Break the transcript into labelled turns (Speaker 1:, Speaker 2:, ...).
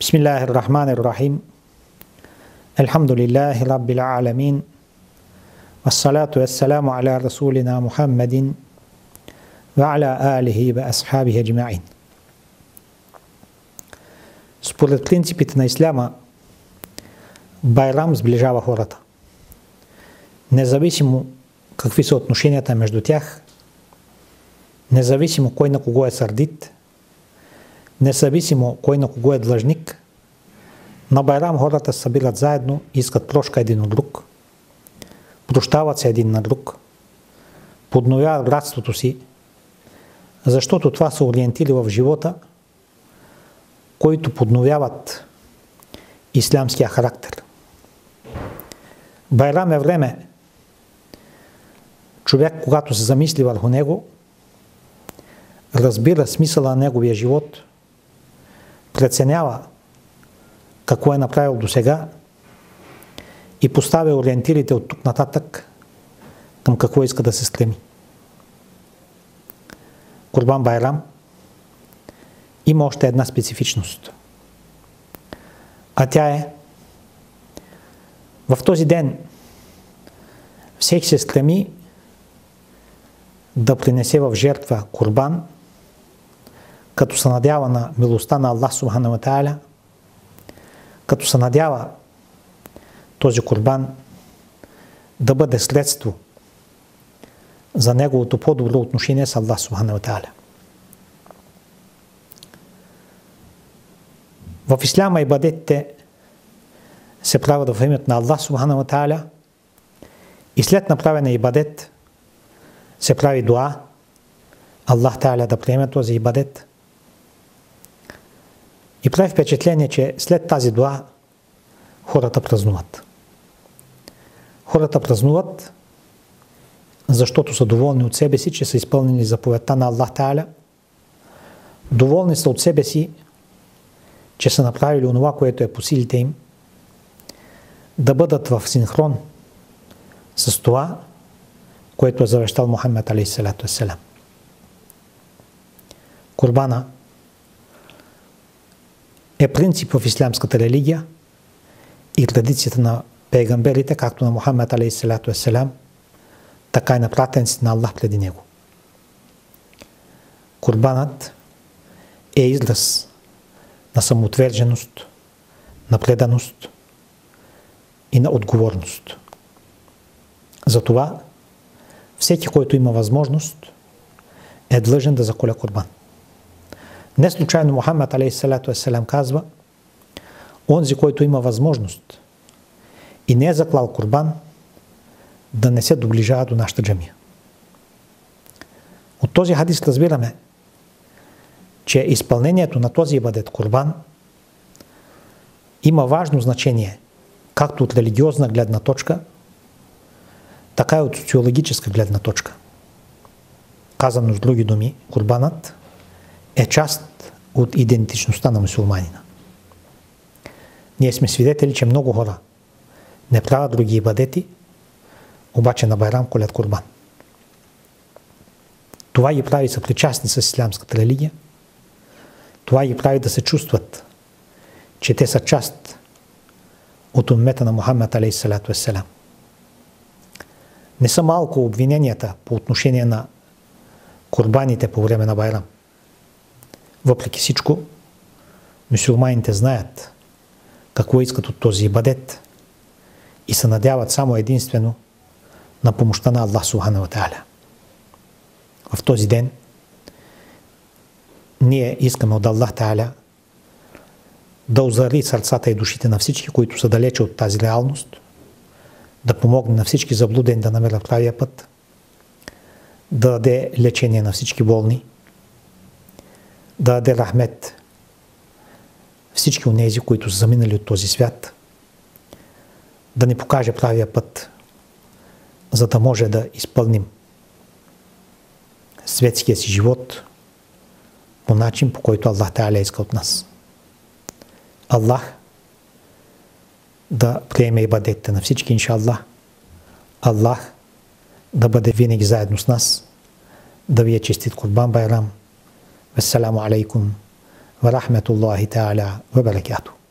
Speaker 1: Bismillahirrahmanirrahim. Elhamdülillahi Rabbil alemin. Vessalatu vesselamu ala Resulina Muhammedin ve ala alihi ve ashabihi ecma'in. Според принципите на исляма, Байрам сближава хората. Независимо какви са отношенията между тях, независимо кой на кого е сърдит, независимо кой на кого е длъжник, на Байрам хората се събират заедно, искат прошка един от друг, прощават се един на друг, подновяват братството си, защото това са ориентири в живота, които подновяват ислямския характер. Байрам е време, човек, когато се замисли върху него, разбира смисъла на неговия живот, преценява какво е направил досега и поставя ориентирите от тук нататък към какво иска да се стреми. Курбан Байрам има още една специфичност. А тя е, в този ден всеки се стреми да принесе в жертва курбан, като се надява на милостта на Аллах Субхану ва Тааля, като се надява този курбан да бъде средство за неговото по-добро отношение с Аллах Субхану ва Тааля. В исляма ибадетите се правят в името на Аллах Субхану ва Тааля и след направена ибадет се прави дуа, Аллах Тааля да приеме този ибадет. И прави впечатление, че след тази дуа хората празнуват. Хората празнуват, защото са доволни от себе си, че са изпълнили заповедта на Аллах Тааля. Доволни са от себе си, че са направили онова, което е по силите им, да бъдат в синхрон с това, което е завещал Мухаммед алейхиссалату вассалам. Курбана е принцип в ислямската религия и традицията на пейгамберите, както на Мухаммед алейхиссалату вассалам, така и на пратениците на Аллах преди него. Курбанът е израз на самоотверженост, на преданост и на отговорност. Затова всеки, който има възможност, е длъжен да заколя курбан. Не случайно Мухаммед алейхиссалату вассалам казва: онзи, който има възможност и не е заклал курбан, да не се доближава до нашата джамия. От този хадис разбираме, че изпълнението на този ибадет курбан има важно значение както от религиозна гледна точка, така и от социологическа гледна точка. Казано с други думи, курбанът е част от идентичността на мюсюлманина. Ние сме свидетели, че много хора не правят други ибадети, обаче на Байрам колят курбан. Това ги прави съпричастни с ислямската религия, това ги прави да се чувстват, че те са част от уммета на Мухаммед алейхиссалату вассалам. Не са малко обвиненията по отношение на курбаните по време на Байрам. Въпреки всичко, мюсюлманите знаят какво искат от този ибадет и се надяват само единствено на помощта на Аллах Субхану ва Тааля. В този ден ние искаме от Аллах Тааля да озари сърцата и душите на всички, които са далече от тази реалност, да помогне на всички заблудени да намерят правия път, да даде лечение на всички болни, да даде рахмет всички онези, които са заминали от този свят, да ни покаже правия път, за да може да изпълним светския си живот по начин, по който Аллах Тааля иска от нас. Аллах да приеме ибадетите на всички, иншаллах. Аллах да бъде винаги заедно с нас, да ви е честит Курбан Байрам. Вассаламу алейкум ورحمة الله تعالى وبركاته.